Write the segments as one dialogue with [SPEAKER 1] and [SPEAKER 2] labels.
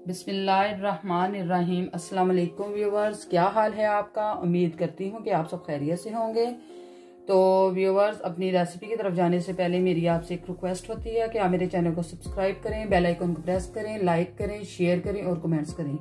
[SPEAKER 1] बिस्मिल्लाहिर्रहमानिर्रहीम। अस्सलाम वालेकुम व्यूवर्स, क्या हाल है आपका। उम्मीद करती हूँ कि आप सब खैरियत से होंगे। तो व्यूवर्स, अपनी रेसिपी की तरफ जाने से पहले मेरी आपसे एक रिक्वेस्ट होती है कि आप मेरे चैनल को सब्सक्राइब करें, बेल आइकन को प्रेस करें, लाइक करें, शेयर करें और कमेंट्स करें।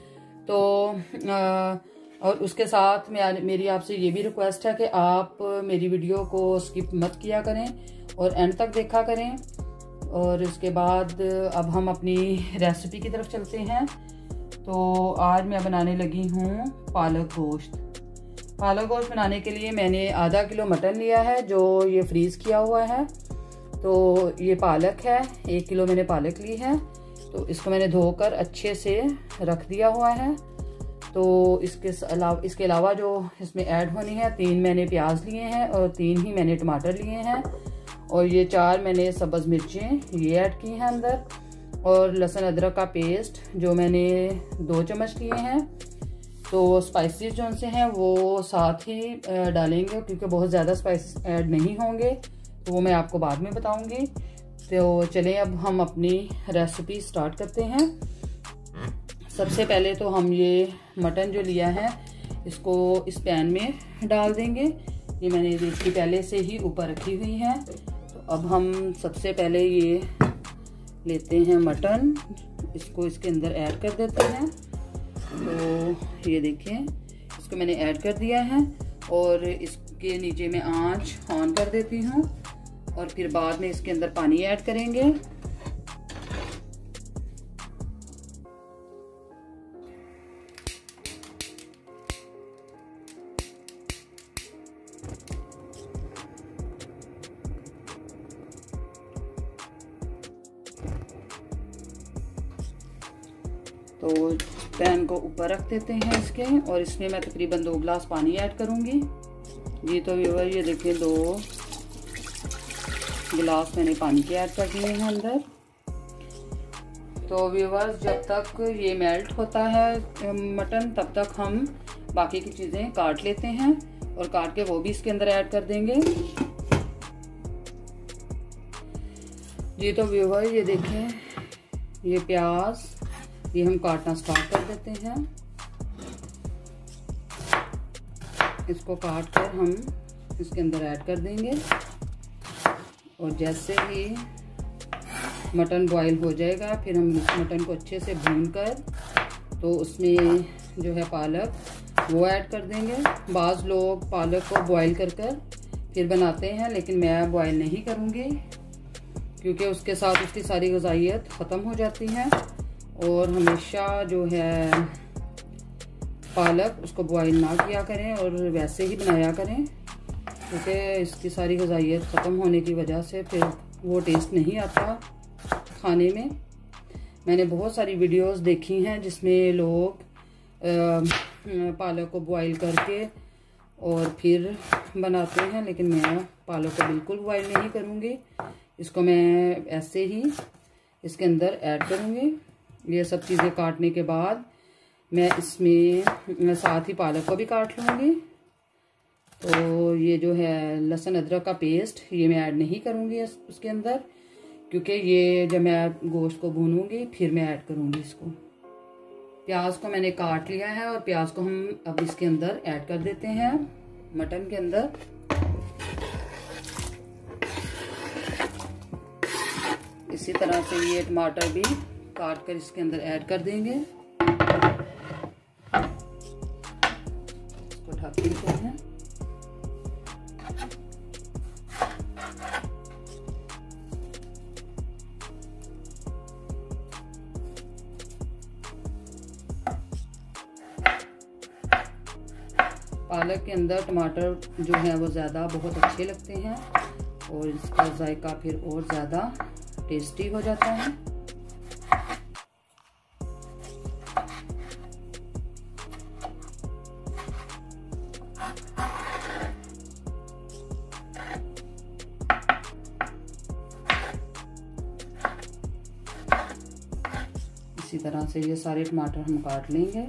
[SPEAKER 1] तो और उसके साथ मेरी आपसे ये भी रिक्वेस्ट है कि आप मेरी वीडियो को स्किप मत किया करें और एंड तक देखा करें। और इसके बाद अब हम अपनी रेसिपी की तरफ चलते हैं। तो आज मैं बनाने लगी हूँ पालक गोश्त। पालक गोश्त बनाने के लिए मैंने आधा किलो मटन लिया है जो ये फ्रीज़ किया हुआ है। तो ये पालक है, 1 किलो मैंने पालक ली है। तो इसको मैंने धोकर अच्छे से रख दिया हुआ है। तो इसके अलावा जो इसमें ऐड होनी है, 3 मैंने प्याज लिए हैं और 3 ही मैंने टमाटर लिए हैं और ये 4 मैंने सब्ज़ मिर्चें ये ऐड की हैं अंदर। और लहसुन अदरक का पेस्ट जो मैंने 2 चम्मच लिए हैं। तो स्पाइसेस जो उनसे हैं वो साथ ही डालेंगे क्योंकि बहुत ज़्यादा स्पाइसेस ऐड नहीं होंगे, तो वो मैं आपको बाद में बताऊंगी। तो चलें अब हम अपनी रेसिपी स्टार्ट करते हैं। सबसे पहले तो हम ये मटन जो लिया है इसको इस पैन में डाल देंगे। ये मैंने इसकी पहले से ही ऊपर रखी हुई है। तो अब हम सबसे पहले ये लेते हैं मटन, इसको इसके अंदर ऐड कर देते हैं। तो ये देखें, इसको मैंने ऐड कर दिया है और इसके नीचे में आंच ऑन कर देती हूँ और फिर बाद में इसके अंदर पानी ऐड करेंगे। तो पैन को ऊपर रख देते हैं इसके और इसमें मैं तकरीबन 2 गिलास पानी ऐड करूंगी जी। तो व्यूअर ये देखिए 2 गिलास मैंने पानी के ऐड कर दिए हैं अंदर। तो व्यूअर्स, जब तक ये मेल्ट होता है मटन तब तक हम बाकी की चीज़ें काट लेते हैं और काट के वो भी इसके अंदर ऐड कर देंगे जी। तो व्यूअर ये देखें, ये प्याज ये हम काटना स्टार्ट कर देते हैं। इसको काट कर हम इसके अंदर ऐड कर देंगे और जैसे ही मटन बॉईल हो जाएगा फिर हम इस मटन को अच्छे से भून कर तो उसमें जो है पालक वो ऐड कर देंगे। बाज़ लोग पालक को बॉईल कर फिर बनाते हैं, लेकिन मैं बॉईल नहीं करूँगी क्योंकि उसके साथ उसकी सारी ग़िज़ाइयत ख़त्म हो जाती है। और हमेशा जो है पालक उसको बॉईल ना किया करें और वैसे ही बनाया करें क्योंकि इसकी सारी ग़िज़ाइयत ख़त्म होने की वजह से फिर वो टेस्ट नहीं आता खाने में। मैंने बहुत सारी वीडियोस देखी हैं जिसमें लोग पालक को बॉईल करके और फिर बनाते हैं, लेकिन मैं पालक को बिल्कुल बॉईल नहीं करूँगी। इसको मैं ऐसे ही इसके अंदर ऐड करूँगी। ये सब चीज़ें काटने के बाद मैं इसमें साथ ही पालक को भी काट लूँगी। तो ये जो है लहसुन अदरक का पेस्ट ये मैं ऐड नहीं करूँगी उसके अंदर क्योंकि ये जब मैं गोश्त को भूनूंगी फिर मैं ऐड करूँगी इसको। प्याज को मैंने काट लिया है और प्याज को हम अब इसके अंदर ऐड कर देते हैं मटन के अंदर। इसी तरह से ये टमाटर भी काट कर इसके अंदर ऐड कर देंगे। इसको ढक देते हैं। पालक के अंदर टमाटर जो है वो ज़्यादा बहुत अच्छे लगते हैं और इसका जायका फिर और ज़्यादा टेस्टी हो जाता है। इसी तरह से ये सारे टमाटर हम काट लेंगे।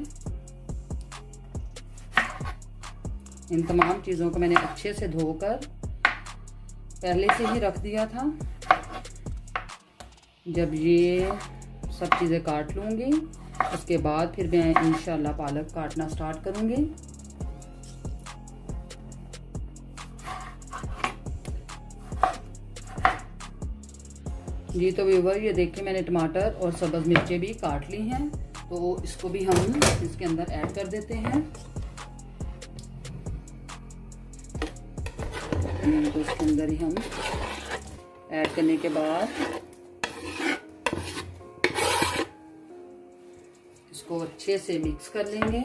[SPEAKER 1] इन तमाम चीज़ों को मैंने अच्छे से धोकर पहले से ही रख दिया था। जब ये सब चीज़ें काट लूँगी उसके बाद फिर मैं इंशाल्लाह पालक काटना स्टार्ट करूँगी। जी तो व्यूअर ये देखिए मैंने टमाटर और सब्ज़ मिर्चें भी काट ली हैं, तो इसको भी हम इसके अंदर ऐड कर देते हैं। तो इसके अंदर ही हम ऐड करने के बाद इसको अच्छे से मिक्स कर लेंगे।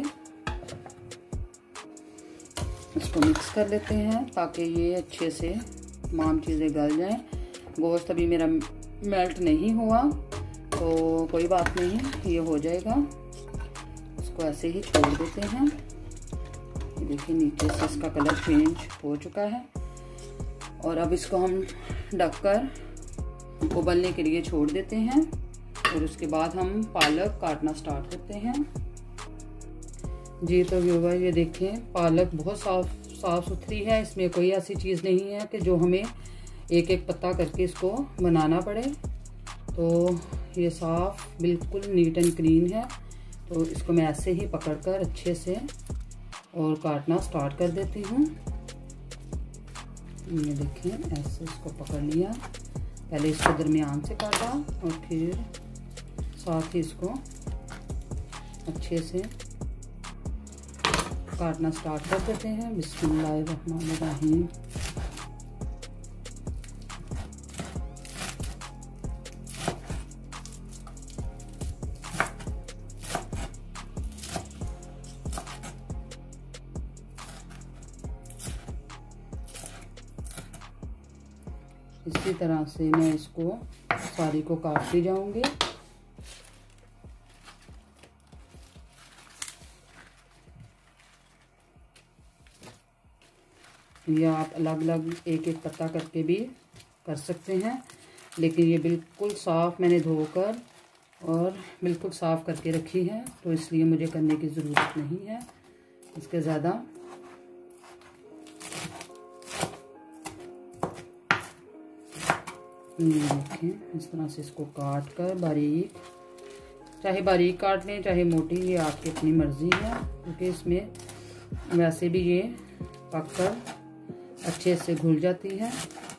[SPEAKER 1] इसको मिक्स कर लेते हैं ताकि ये अच्छे से तमाम चीज़ें गल जाएं। गोश्त अभी मेरा मेल्ट नहीं हुआ तो कोई बात नहीं, ये हो जाएगा। इसको ऐसे ही छोड़ देते हैं। ये देखिए नीचे से इसका कलर चेंज हो चुका है और अब इसको हम ढककर उबलने के लिए छोड़ देते हैं और उसके बाद हम पालक काटना स्टार्ट करते हैं। जी तो व्यूअर ये देखें पालक बहुत साफ सुथरी है, इसमें कोई ऐसी चीज़ नहीं है कि जो हमें एक एक पत्ता करके इसको बनाना पड़े। तो ये साफ बिल्कुल नीट एंड क्लीन है। तो इसको मैं ऐसे ही पकड़कर अच्छे से और काटना स्टार्ट कर देती हूँ। ये देखिए ऐसे इसको पकड़ लिया, पहले इसको दरमियान से काटा और फिर साथ ही इसको अच्छे से काटना स्टार्ट कर देते हैं। बिस्मिल्लाहिर्रहमानिर्रहीम। इसी तरह से मैं इसको सारी को काटती जाऊंगी। या आप अलग अलग एक एक पत्ता करके भी कर सकते हैं, लेकिन ये बिल्कुल साफ़ मैंने धोकर और बिल्कुल साफ़ करके रखी है, तो इसलिए मुझे करने की ज़रूरत नहीं है इसके ज़्यादा। देखें इस तरह से इसको काट कर बारीक, चाहे बारीक काट लें चाहे मोटी, ये आपकी अपनी मर्ज़ी है, क्योंकि इसमें वैसे भी ये पककर अच्छे से घुल जाती है।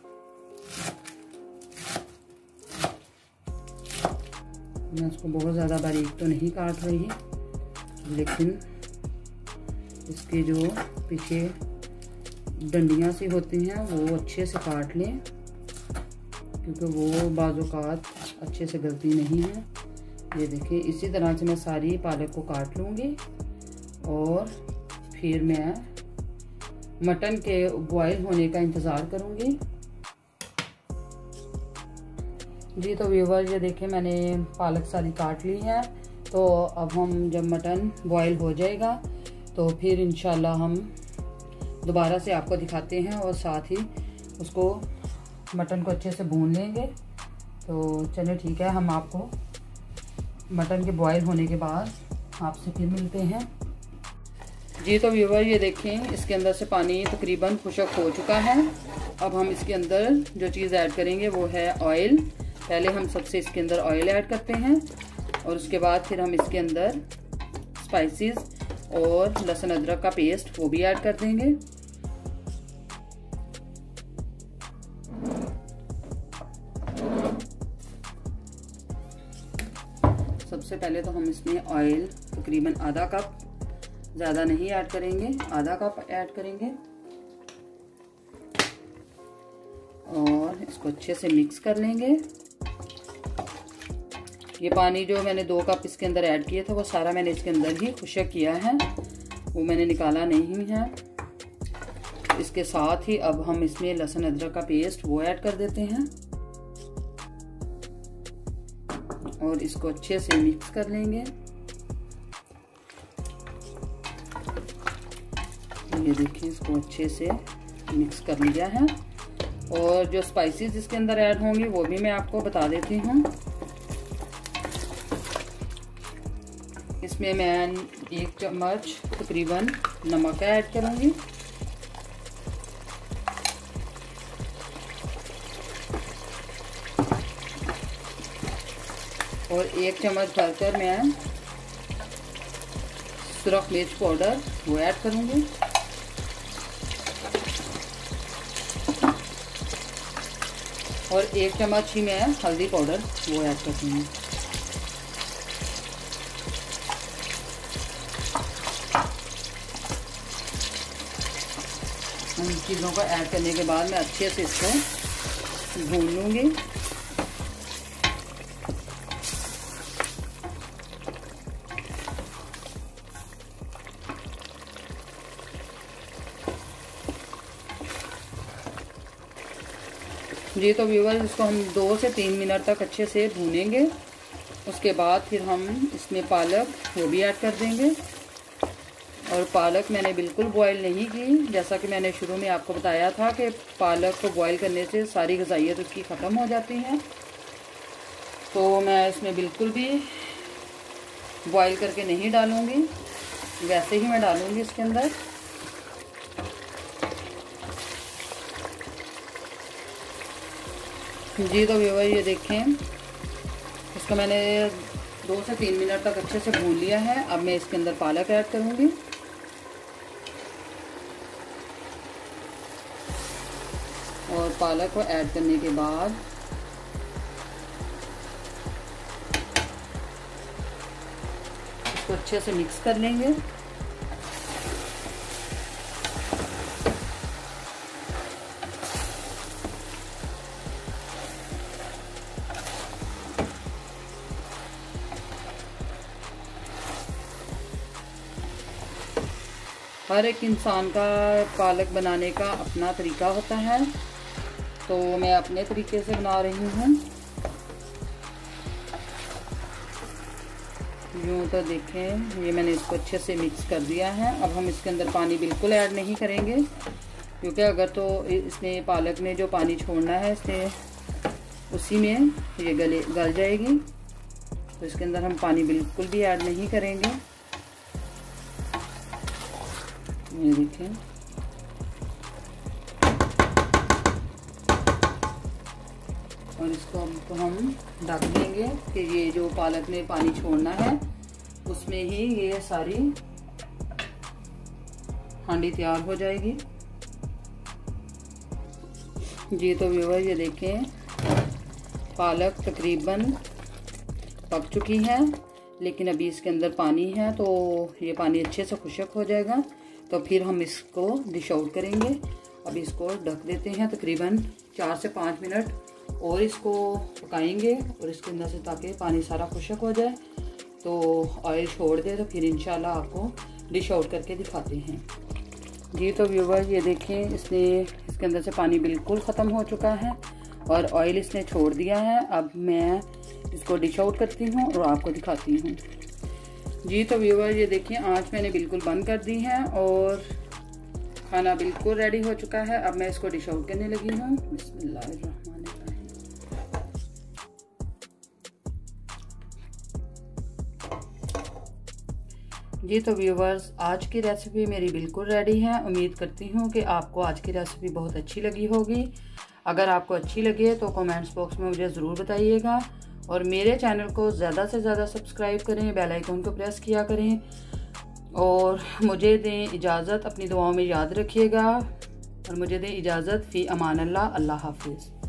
[SPEAKER 1] मैं इसको बहुत ज़्यादा बारीक तो नहीं काट रही, लेकिन इसकी जो पीछे डंडियाँ सी होती हैं वो अच्छे से काट लें, क्योंकि वो बाज़ौक़ात अच्छे से गलती नहीं है। ये देखिए इसी तरह से मैं सारी पालक को काट लूँगी और फिर मैं मटन के बॉयल होने का इंतज़ार करूँगी। जी तो व्यूअर ये देखें मैंने पालक सारी काट ली है, तो अब हम जब मटन बॉयल हो जाएगा तो फिर इंशाल्लाह हम दोबारा से आपको दिखाते हैं और साथ ही उसको मटन को अच्छे से भून लेंगे। तो चलिए ठीक है, हम आपको मटन के बॉयल होने के बाद आपसे फिर मिलते हैं। जी तो व्यूअर ये देखें इसके अंदर से पानी तकरीबन खुश्क हो चुका है। अब हम इसके अंदर जो चीज़ ऐड करेंगे वो है ऑयल। पहले हम सबसे इसके अंदर ऑयल ऐड करते हैं और उसके बाद फिर हम इसके अंदर स्पाइसेस और लहसुन अदरक का पेस्ट वो भी ऐड कर देंगे। सबसे पहले तो हम इसमें ऑयल तकरीबन आधा कप, ज़्यादा नहीं ऐड करेंगे, आधा कप ऐड करेंगे और इसको अच्छे से मिक्स कर लेंगे। ये पानी जो मैंने 2 कप इसके अंदर ऐड किया था वो सारा मैंने इसके अंदर ही खुश्क किया है, वो मैंने निकाला नहीं है। इसके साथ ही अब हम इसमें लहसुन अदरक का पेस्ट वो ऐड कर देते हैं और इसको अच्छे से मिक्स कर लेंगे। ये देखिए इसको अच्छे से मिक्स कर लिया है और जो स्पाइसेस इसके अंदर ऐड होंगी वो भी मैं आपको बता देती हूँ। इसमें मैं 1 चम्मच तकरीबन नमक ऐड करूँगी और 1 चम्मच भरकर मैं सुरख मिर्च पाउडर वो ऐड करूँगी। और 1 चम्मच ही मैं हल्दी पाउडर वो ऐड कर दूँगी। इन चीज़ों को ऐड करने के बाद मैं अच्छे से इसको भून लूँगी। जी तो व्यूअर्स, इसको हम 2 से 3 मिनट तक अच्छे से भूनेंगे। उसके बाद फिर हम इसमें पालक वो भी ऐड कर देंगे। और पालक मैंने बिल्कुल बॉईल नहीं की, जैसा कि मैंने शुरू में आपको बताया था कि पालक को बॉईल करने से सारी ग़िज़ाइयत उसकी ख़त्म हो जाती है। तो मैं इसमें बिल्कुल भी बॉईल करके नहीं डालूँगी, वैसे ही मैं डालूँगी इसके अंदर। जी तो व्यूअर, ये देखें, इसको मैंने 2 से 3 मिनट तक अच्छे से भून लिया है। अब मैं इसके अंदर पालक ऐड करूँगी। और पालक को ऐड करने के बाद इसको अच्छे से मिक्स कर लेंगे। हर एक इंसान का पालक बनाने का अपना तरीका होता है, तो मैं अपने तरीके से बना रही हूँ। यूँ तो देखें, ये मैंने इसको अच्छे से मिक्स कर दिया है। अब हम इसके अंदर पानी बिल्कुल ऐड नहीं करेंगे, क्योंकि अगर तो इसने पालक ने जो पानी छोड़ना है इसने उसी में ये गल जाएगी। तो इसके अंदर हम पानी बिल्कुल भी ऐड नहीं करेंगे। ये देखें, और इसको हम ढक देंगे कि ये जो पालक में पानी छोड़ना है उसमें ही ये सारी हांडी तैयार हो जाएगी। जी तो व्यूअर, ये देखें, पालक तकरीबन पक चुकी है, लेकिन अभी इसके अंदर पानी है, तो ये पानी अच्छे से खुश्क हो जाएगा। तो फिर हम इसको डिश आउट करेंगे। अब इसको ढक देते हैं तकरीबन 4 से 5 मिनट और इसको पकाएंगे, और इसके अंदर से ताकि पानी सारा खुश्क हो जाए, तो ऑयल छोड़ दे। तो फिर इंशाल्लाह आपको डिश आउट करके दिखाते हैं। जी तो व्यूअर, ये देखें, इसके अंदर से पानी बिल्कुल ख़त्म हो चुका है और ऑयल इसने छोड़ दिया है। अब मैं इसको डिश आउट करती हूँ और आपको दिखाती हूँ। जी तो व्यूअर, ये देखिए, आंच मैंने बिल्कुल बंद कर दी है और खाना बिल्कुल रेडी हो चुका है। अब मैं इसको डिश आउट करने लगी हूँ। बिस्मिल्लाहिर्रहमानिर्रहीम। जी तो व्यूअर्स, आज की रेसिपी मेरी बिल्कुल रेडी है। उम्मीद करती हूँ कि आपको आज की रेसिपी बहुत अच्छी लगी होगी। अगर आपको अच्छी लगे तो कमेंट्स बॉक्स में मुझे ज़रूर बताइएगा, और मेरे चैनल को ज़्यादा से ज़्यादा सब्सक्राइब करें, बेल आइकन को प्रेस किया करें, और मुझे दें इजाज़त। अपनी दुआओं में याद रखिएगा, और मुझे दें इजाज़त। फ़ी अमान अल्लाह। अल्लाह हाफिज़।